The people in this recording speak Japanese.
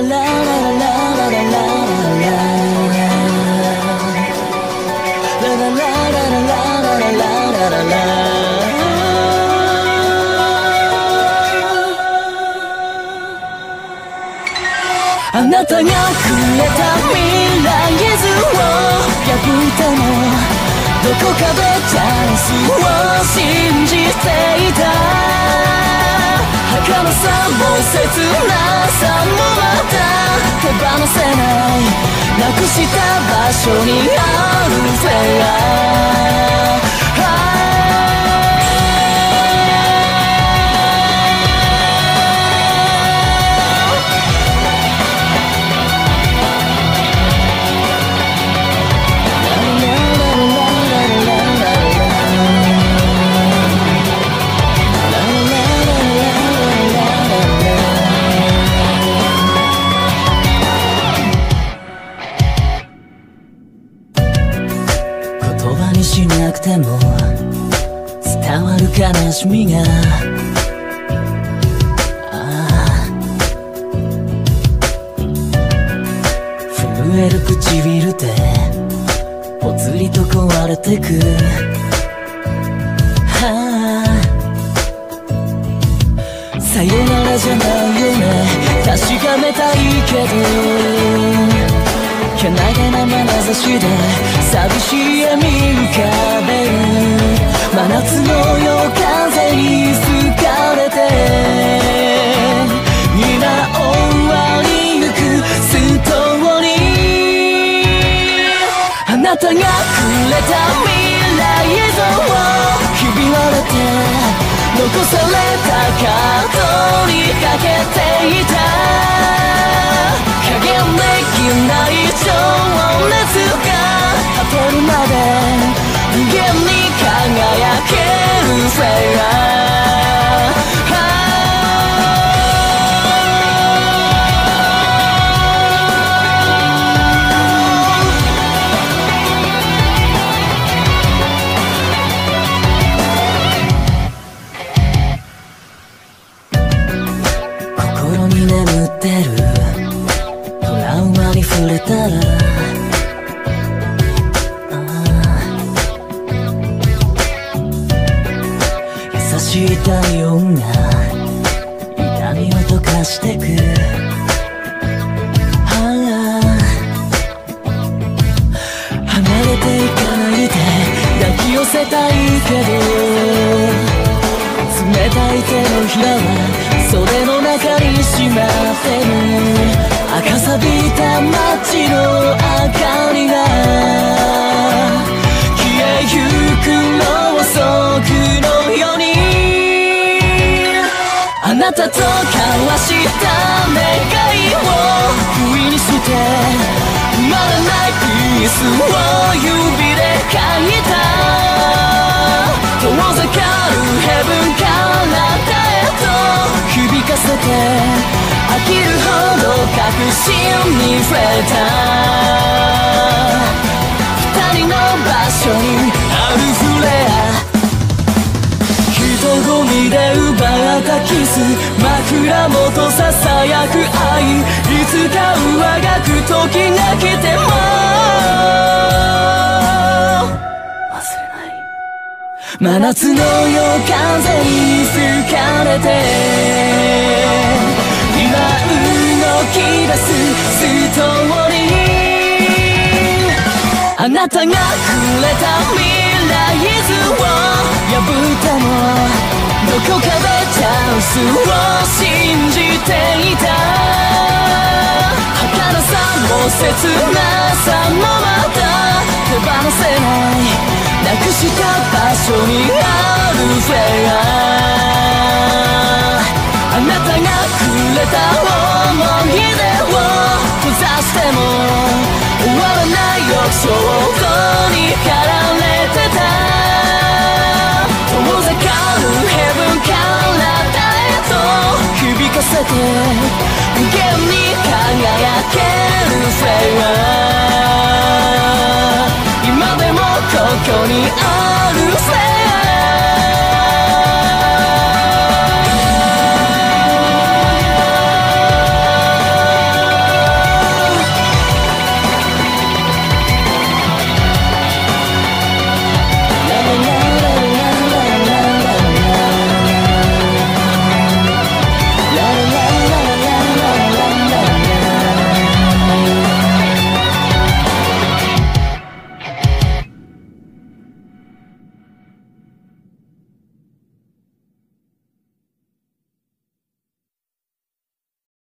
あなたがくれた未来図を破ってもどこかでチャンスを信じていた。儚さも切なさもまた手放せない、なくした場所にあるフェア。言葉にしなくても伝わる悲しみが震える唇でぽつりと壊れてく。さよならじゃないよね、確かめたいけどけなげな眼差しで寂しい笑み浮かべる。真夏の夜風に吹かれて今終わりゆくストーリー。あなたがくれた未来像をひび割れて残されたカードにかけていた。影できない情熱が果てるまで無限に輝けるフェア。心に眠ってるトラウマに触れたら優しい体温が痛みを溶かしてく。離れていかないで抱き寄せたいけど冷たい手のひらは袖の中にしまってる。赤さびた街の明かりが消えゆくろうそくのようにあなたと交わした願いを不意にして生まれないピースを指で書いた。遠ざかるヘブンからだへと響かせて飽きるほど確信に触れた。二人の場所にあるフレア。人混みで奪ったキス枕元ささやく愛、いつか上がく時が来ても真夏の夜風に吹かれて今動き出すストーリー。あなたがくれた未来図を破ってもどこかでチャンスを信じていた。儚さも切なさもまた手放せない、なくした場所にあるフェア。あなたがくれた思い出を閉ざしても終わらないよ衝動に駆られてた。遠ざかるヘブンからだへと響かせて無限に輝けるフェア。